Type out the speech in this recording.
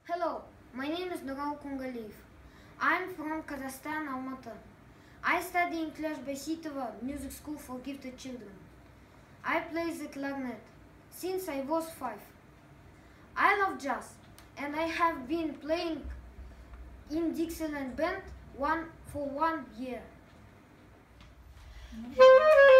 Hello, my name is Nuraly Kungalyev. I am from Kazakhstan, Almaty. I study in Kulyash Baiseitova Music School for Gifted Children. I play the clarinet since I was 5. I love jazz and I have been playing in Dixieland band for 1 year.